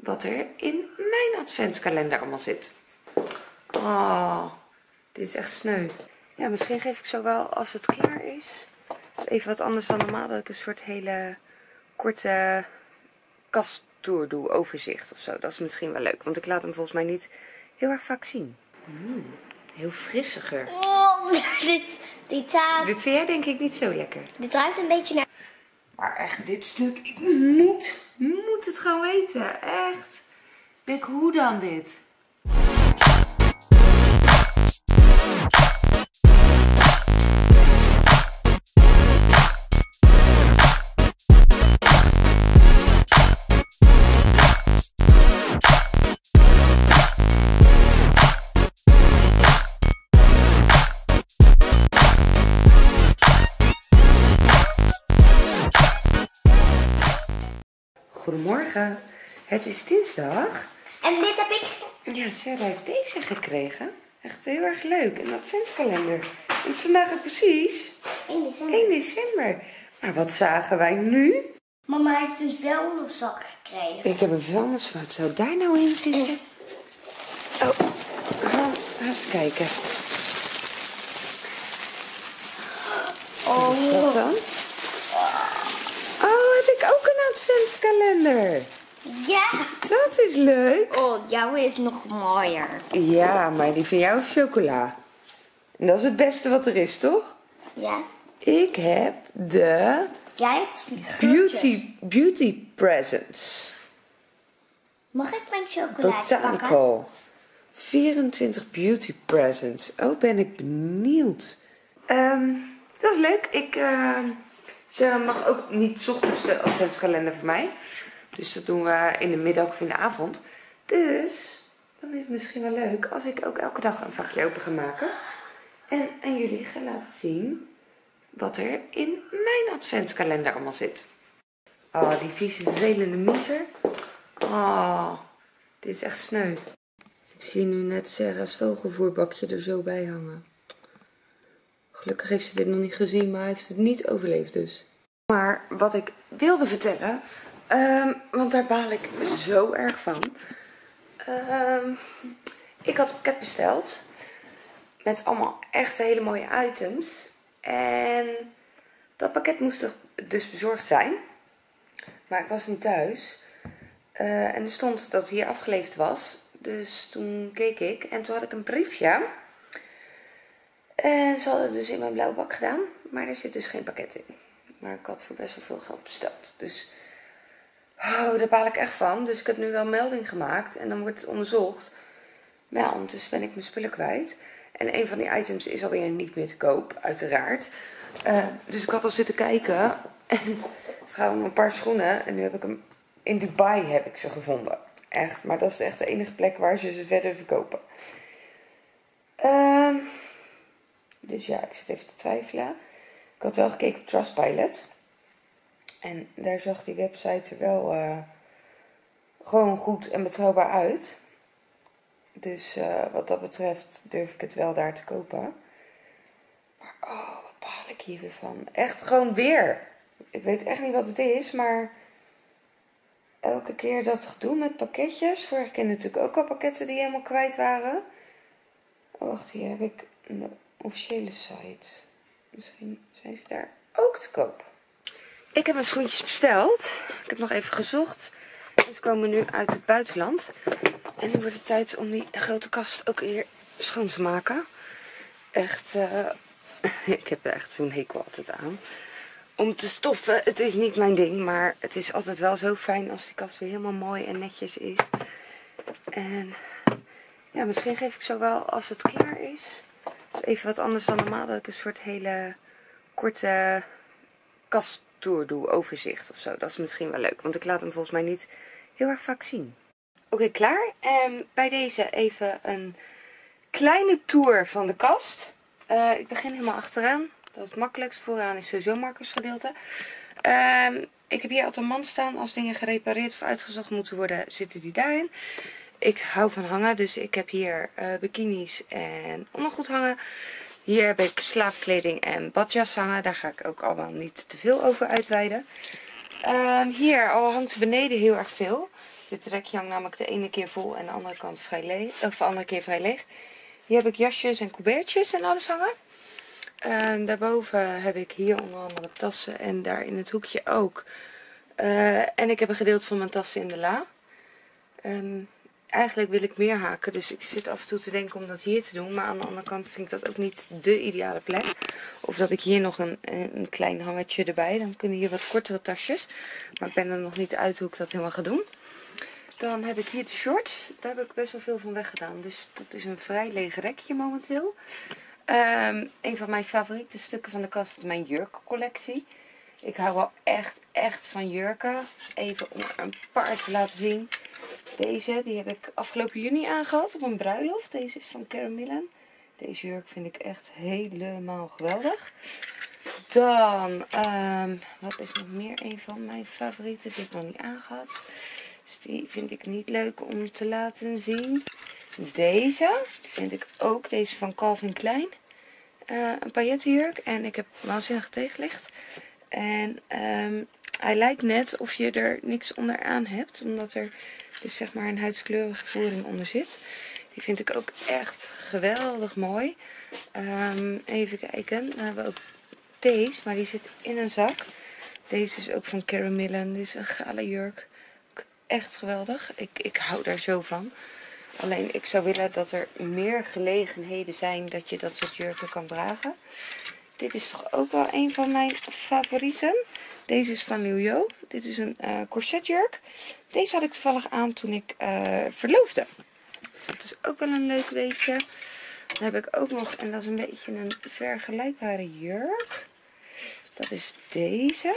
wat er in mijn adventskalender allemaal zit. Oh, dit is echt sneu. Ja, misschien geef ik zo wel als het klaar is. Dat is even wat anders dan normaal, dat ik een soort hele korte kasttour doe, overzicht of zo. Dat is misschien wel leuk, want ik laat hem volgens mij niet heel erg vaak zien. Heel frissiger. Oh, dit Dit vind jij denk ik niet zo lekker. Dit ruikt een beetje naar... Maar echt, dit stuk, ik moet het gewoon weten. Echt. Ik denk, hoe dan dit? Goedemorgen, het is dinsdag. En dit heb ik... Ja, Sarah heeft deze gekregen. Echt heel erg leuk, een adventskalender. En het is vandaag ook precies 1 december. Maar wat zagen wij nu? Mama heeft een vuilniszak gekregen. Ik heb een vuilnis, wat zou daar nou in zitten? Oh, gaan we eens kijken. Wat is dat dan? Oh, heb ik ook een adventskalender? Ja. Dat is leuk. Oh, jouw is nog mooier. Ja, maar die van jou is chocola. En dat is het beste wat er is, toch? Ja. Ik heb de Jij hebt groentjes. beauty presents. Mag ik mijn chocolade pakken? Botanical. 24 beauty presents. Oh, ben ik benieuwd. Dat is leuk. Ze mag ook niet 's ochtends de adventskalender van mij. Dus dat doen we in de middag of in de avond. Dus dan is het misschien wel leuk als ik ook elke dag een vakje open ga maken. En aan jullie ga laten zien wat er in mijn adventskalender allemaal zit. Oh, die vieze vervelende miezer. Oh, dit is echt sneu. Ik zie nu net Sarah's vogelvoerbakje er zo bij hangen. Gelukkig heeft ze dit nog niet gezien, maar hij heeft het niet overleefd dus. Maar wat ik wilde vertellen, want daar baal ik zo erg van. Ik had een pakket besteld met allemaal echt hele mooie items. En dat pakket moest dus bezorgd zijn. Maar ik was niet thuis. En er stond dat het hier afgeleverd was. Dus toen keek ik en toen had ik een briefje. En ze hadden het dus in mijn blauwe bak gedaan. Maar er zit dus geen pakket in. Maar ik had voor best wel veel geld besteld. Dus daar baal ik echt van. Dus ik heb nu wel een melding gemaakt. En dan wordt het onderzocht. Maar ja, ondertussen ben ik mijn spullen kwijt. En een van die items is alweer niet meer te koop. Uiteraard. Dus ik had al zitten kijken. En het gaat om een paar schoenen. En nu heb ik hem in Dubai heb ik ze gevonden. Echt. Maar dat is echt de enige plek waar ze verder verkopen. Dus ja, ik zit even te twijfelen. Ik had wel gekeken op Trustpilot. En daar zag die website er wel gewoon goed en betrouwbaar uit. Dus wat dat betreft durf ik het wel daar te kopen. Maar oh, wat baal ik hier weer van. Echt gewoon weer. Ik weet echt niet wat het is, maar elke keer dat gedoe met pakketjes. Vorige keer natuurlijk ook al pakketten die helemaal kwijt waren. Oh, wacht, hier heb ik een officiële site. Misschien zijn ze daar ook te koop. Ik heb mijn schoentjes besteld. Ik heb nog even gezocht. Ze komen nu uit het buitenland. En nu wordt het tijd om die grote kast ook weer schoon te maken. Echt, ik heb er echt zo'n hekel altijd aan. Om te stoffen, het is niet mijn ding. Maar het is altijd wel zo fijn als die kast weer helemaal mooi en netjes is. En ja, misschien geef ik zo wel als het klaar is. Dat is even wat anders dan normaal, dat ik een soort hele korte kasttour doe, overzicht of zo. Dat is misschien wel leuk, want ik laat hem volgens mij niet heel erg vaak zien. Oké, klaar. En bij deze even een kleine tour van de kast. Ik begin helemaal achteraan. Dat is het makkelijkst. Vooraan is sowieso markersgedeelte. Ik heb hier altijd een mand staan. Als dingen gerepareerd of uitgezocht moeten worden, zitten die daarin. Ik hou van hangen, dus ik heb hier bikinis en ondergoed hangen. Hier heb ik slaapkleding en badjas hangen. Daar ga ik ook allemaal niet te veel over uitweiden. Hier al hangt beneden heel erg veel. Dit rekje hangt namelijk de ene keer vol en de andere kant vrij leeg. Of de andere keer vrij leeg. Hier heb ik jasjes en couvertjes en alles hangen. En daarboven heb ik hier onder andere tassen en daar in het hoekje ook. En ik heb een gedeelte van mijn tassen in de la. Eigenlijk wil ik meer haken, dus ik zit af en toe te denken om dat hier te doen. Maar aan de andere kant vind ik dat ook niet de ideale plek. Of dat ik hier nog een klein hangertje erbij. Dan kunnen hier wat kortere tasjes. Maar ik ben er nog niet uit hoe ik dat helemaal ga doen. Dan heb ik hier de shorts. Daar heb ik best wel veel van weggedaan. Dus dat is een vrij leeg rekje momenteel. Een van mijn favoriete stukken van de kast is mijn jurkencollectie. Ik hou wel echt van jurken. Even om er een paar te laten zien. Deze, die heb ik afgelopen juni aangehad op een bruiloft. Deze is van Karen Millen. Deze jurk vind ik echt helemaal geweldig. Dan, wat is nog meer een van mijn favorieten? Die heb ik nog niet aangehad. Dus die vind ik niet leuk om te laten zien. Deze, die vind ik ook. Deze van Calvin Klein. Een paillettenjurk. En ik heb waanzinnig tegenlicht. En hij lijkt net of je er niks onderaan hebt. Omdat er dus zeg maar een huidskleurige voering onder zit. Die vind ik ook echt geweldig mooi. Even kijken. Dan hebben we ook deze. Maar die zit in een zak. Deze is ook van Karen Millen. Dit is een gala jurk. Echt geweldig. Ik hou daar zo van. Alleen ik zou willen dat er meer gelegenheden zijn dat je dat soort jurken kan dragen. Dit is toch ook wel een van mijn favorieten. Deze is van Liu Yo. Dit is een corsetjurk. Deze had ik toevallig aan toen ik verloofde. Dus dat is ook wel een leuk weetje. Dan heb ik ook nog, en dat is een beetje een vergelijkbare jurk. Dat is deze.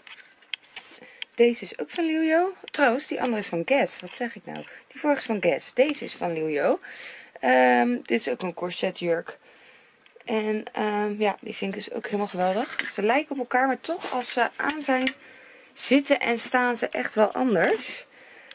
Deze is ook van Liu Yo. Trouwens, die andere is van Guess. Wat zeg ik nou? Die vorige is van Guess. Deze is van Liu Yo. Dit is ook een corsetjurk. En ja, die vind ik dus ook helemaal geweldig. Ze lijken op elkaar, maar toch als ze aan zijn, zitten en staan ze echt wel anders.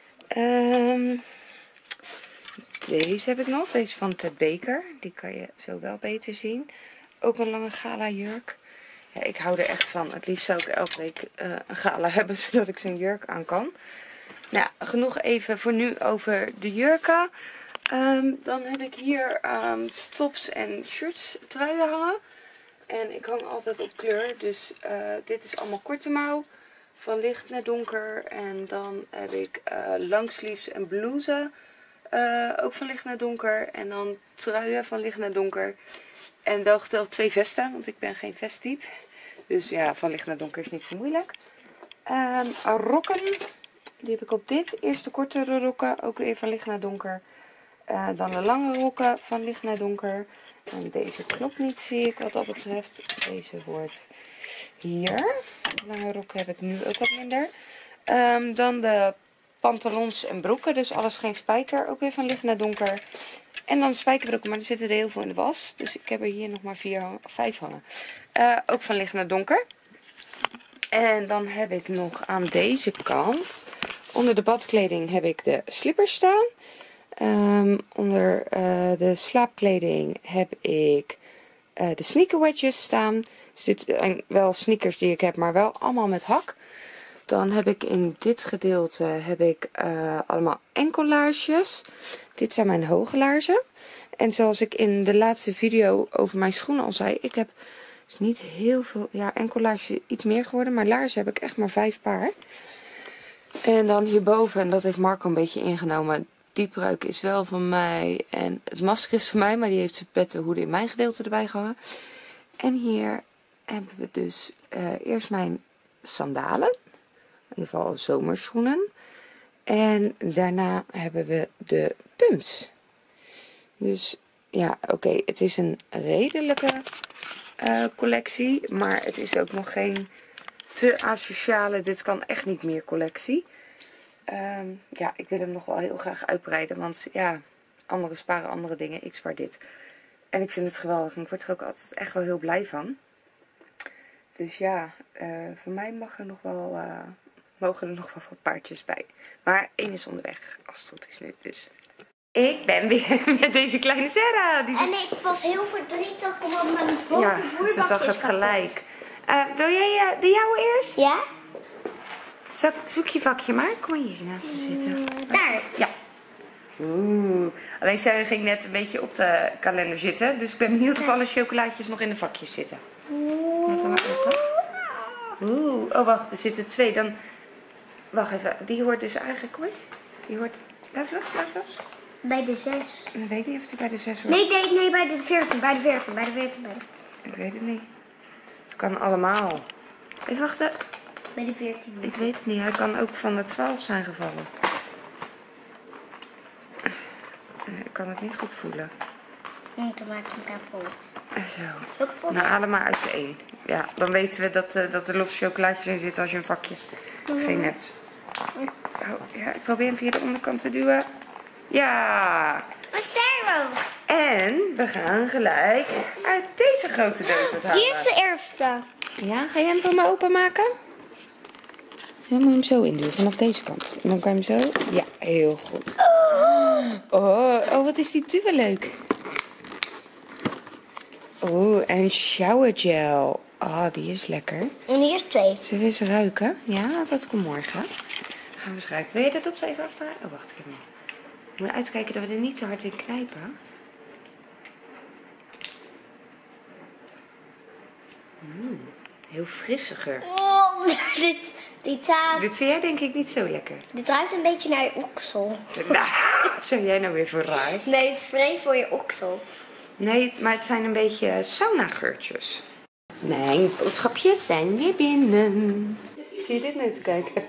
Deze heb ik nog. Deze is van Ted Baker. Die kan je zo wel beter zien. Ook een lange gala jurk. Ja, ik hou er echt van. Het liefst zou ik elke week een gala hebben, zodat ik zo'n jurk aan kan. Nou, genoeg even voor nu over de jurken. Dan heb ik hier tops en shirts truien hangen. En ik hang altijd op kleur. Dus dit is allemaal korte mouw. Van licht naar donker. En dan heb ik langsleeves en blouses. Ook van licht naar donker. En dan truien van licht naar donker. En wel geteld 2 vesten. Want ik ben geen vesttype. Dus ja, van licht naar donker is niet zo moeilijk. Rokken. Die heb ik op dit. Eerst de kortere rokken. Ook weer van licht naar donker. Dan de lange rokken van licht naar donker. En deze klopt niet, zie ik wat dat betreft. Deze wordt hier. De lange rokken heb ik nu ook wat minder. Dan de pantalons en broeken. Dus alles geen spijker. Ook weer van licht naar donker. En dan de spijkerbroeken, maar er zitten er heel veel in de was. Dus ik heb er hier nog maar 5 hangen. Ook van licht naar donker. En dan heb ik nog aan deze kant. Onder de badkleding heb ik de slippers staan. Onder de slaapkleding heb ik de sneaker wedges staan. Dus dit zijn wel sneakers die ik heb, maar wel allemaal met hak. Dan heb ik in dit gedeelte allemaal enkellaarsjes. Dit zijn mijn hoge laarzen. En zoals ik in de laatste video over mijn schoenen al zei, ik heb dus niet heel veel, ja, enkellaarsjes iets meer geworden, maar laarzen heb ik echt maar 5 paar. En dan hierboven, en dat heeft Marco een beetje ingenomen, die pruik is wel van mij en het masker is van mij, maar die heeft zijn pet hoeden in mijn gedeelte erbij gehangen. En hier hebben we dus eerst mijn sandalen, in ieder geval zomerschoenen. En daarna hebben we de pumps. Dus ja, oké, het is een redelijke collectie, maar het is ook nog geen te asociale, dit kan echt niet meer collectie. Ja, ik wil hem nog wel heel graag uitbreiden, want ja, anderen sparen andere dingen, ik spaar dit. En ik vind het geweldig en ik word er ook altijd echt wel heel blij van. Dus ja, voor mij mogen er nog wel wat paardjes bij. Maar 1 is onderweg, als het goed is nu. Dus ik ben weer met deze kleine Sarah. En ik was heel verdrietig, omdat mijn voerbak ze zag het is gelijk. Wil jij de jouwe eerst? Ja? Zoek je vakje maar. Kom maar hier naast me zitten. Daar. Ja. Oeh. Alleen zij ging net een beetje op de kalender zitten. Dus ik ben benieuwd of alle chocolaatjes nog in de vakjes zitten. Even maar open. Oeh. Oh, wacht. Er zitten 2. Dan... Wacht even. Die hoort dus eigenlijk... Kom eens. Die hoort... Laat los. Bij de 6. Ik weet niet of die bij de 6 hoort. Nee, bij de 14. Bij de 14. Ik weet het niet. Het kan allemaal. Even wachten. Bij de 14. Ik weet het niet. Hij kan ook van de 12 zijn gevallen. Ik kan het niet goed voelen. Dan maak je hem kapot. Zo. Nou, haal hem maar uit de 1. Ja, dan weten we dat er losse chocolaatjes in zitten als je een vakje geen hebt. Oh, ja, ik probeer hem via de onderkant te duwen. Ja. Wat is daar ook? En we gaan gelijk uit deze grote doos het halen. Hier is de eerste. Ja, ga jij hem voor me openmaken? Ja, moet je hem zo induwen, vanaf deze kant. En dan kan je hem zo... Ja, heel goed. Oh, wat is die tube leuk. Oh, en shower gel. Ah, die is lekker. En hier is 2. Zullen we eens ruiken? Ja, dat komt morgen. Dan gaan we eens ruiken. Wil je dat op even afdraaien? Oh, wacht, ik heb hem. We moeten uitkijken dat we er niet te hard in knijpen. Heel frisse geur. Oh, Dit vind jij denk ik niet zo lekker. dit ruikt een beetje naar je oksel. Nou, wat zeg jij nou weer voor raar? Nee, het is spray voor je oksel. Nee, maar het zijn een beetje sauna-geurtjes. Mijn boodschapjes zijn weer binnen. Zie je dit nu te kijken?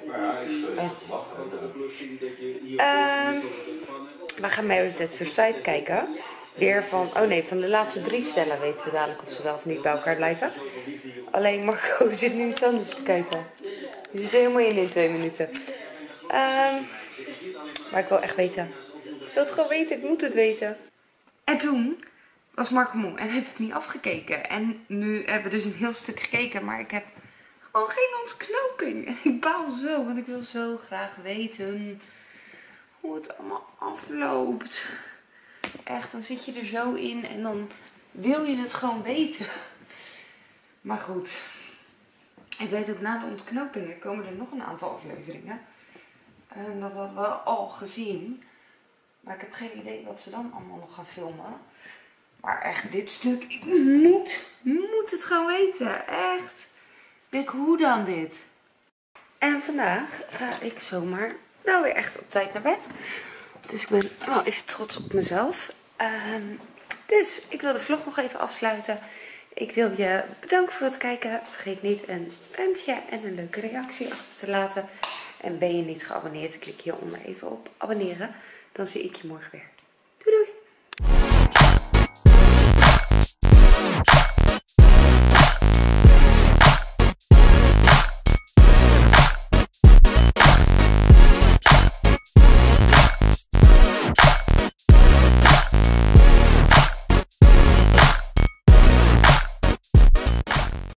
We gaan Meredith at First Sight kijken. Weer van, van de laatste 3 stellen weten we dadelijk of ze wel of niet bij elkaar blijven. Alleen Marco zit nu iets anders te kijken. Die zit er helemaal in 2 minuten. Maar ik wil echt weten. Ik wil het gewoon weten, ik moet het weten. En toen was Marco moe en heb het niet afgekeken. En nu hebben we dus een heel stuk gekeken, maar ik heb gewoon geen ontknoping. En ik baal zo, want ik wil zo graag weten hoe het allemaal afloopt. Echt, dan zit je er zo in en dan wil je het gewoon weten. Maar goed, ik weet ook na de ontknopingen komen er nog een aantal afleveringen. En dat hadden we al gezien. Maar ik heb geen idee wat ze dan allemaal nog gaan filmen. Maar echt, dit stuk, ik moet het gewoon weten. Echt. Ik denk, hoe dan dit? En vandaag ga ik zomaar wel weer echt op tijd naar bed. Dus ik ben wel even trots op mezelf. Dus ik wil de vlog nog even afsluiten. Ik wil je bedanken voor het kijken. Vergeet niet een duimpje en een leuke reactie achter te laten. En ben je niet geabonneerd, klik hieronder even op abonneren. Dan zie ik je morgen weer. Doei doei!